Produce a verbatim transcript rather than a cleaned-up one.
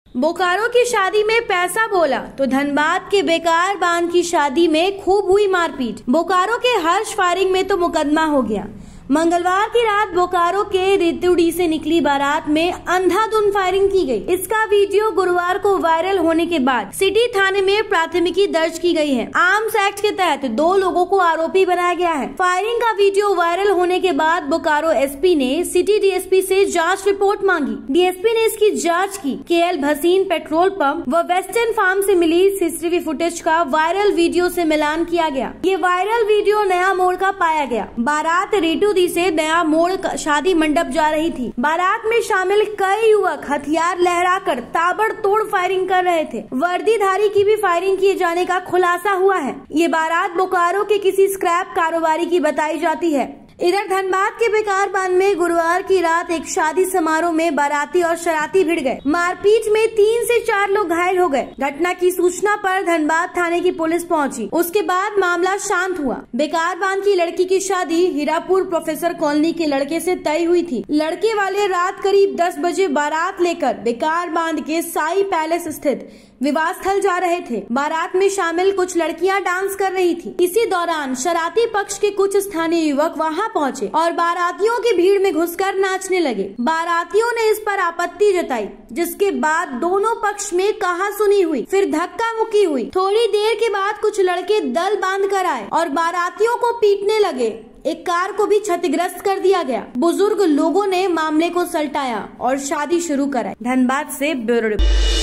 बोकारो की शादी में पैसा बोला तो धनबाद के बेकार बांध की शादी में खूब हुई मारपीट। बोकारो के हर्ष फायरिंग में तो मुकदमा हो गया। मंगलवार की रात बोकारो के रितुड़ी से निकली बारात में अंधाधुंध फायरिंग की गई। इसका वीडियो गुरुवार को वायरल होने के बाद सिटी थाने में प्राथमिकी दर्ज की गई है। आर्म्स एक्ट के तहत दो लोगों को आरोपी बनाया गया है। फायरिंग का वीडियो वायरल होने के बाद बोकारो एसपी ने सिटी डीएसपी से जांच रिपोर्ट मांगी। डीएसपी ने इसकी जांच की। केएल भसीन पेट्रोल पंप व वेस्टर्न फार्म से मिली सीसीटीवी फुटेज का वायरल वीडियो से मिलान किया गया। ये वायरल वीडियो नया मोड़ का पाया गया। बारात रितुड़ी से नया मोड़ शादी मंडप जा रही थी। बारात में शामिल कई युवक हथियार लहराकर ताबड़तोड़ फायरिंग कर रहे थे। वर्दीधारी की भी फायरिंग किए जाने का खुलासा हुआ है। ये बारात बोकारो के किसी स्क्रैप कारोबारी की बताई जाती है। इधर धनबाद के बेकार बांध में गुरुवार की रात एक शादी समारोह में बाराती और शरारती भिड़ गए। मारपीट में तीन से चार लोग घायल हो गए। घटना की सूचना पर धनबाद थाने की पुलिस पहुंची। उसके बाद मामला शांत हुआ। बेकार बांध की लड़की की शादी हीरापुर प्रोफेसर कॉलोनी के लड़के से तय हुई थी। लड़के वाले रात करीब दस बजे बारात लेकर बेकार बांध के साई पैलेस स्थित विवाह स्थल जा रहे थे। बारात में शामिल कुछ लड़कियां डांस कर रही थी। इसी दौरान शरारती पक्ष के कुछ स्थानीय युवक वहां पहुंचे और बारातियों की भीड़ में घुसकर नाचने लगे। बारातियों ने इस पर आपत्ति जताई, जिसके बाद दोनों पक्ष में कहासुनी हुई, फिर धक्का मुक्की हुई। थोड़ी देर के बाद कुछ लड़के दल बांध कर आए और बारातियों को पीटने लगे। एक कार को भी क्षतिग्रस्त कर दिया गया। बुजुर्ग लोगों ने मामले को सलटाया और शादी शुरू कराई। धनबाद से ब्यूरो रिपोर्ट।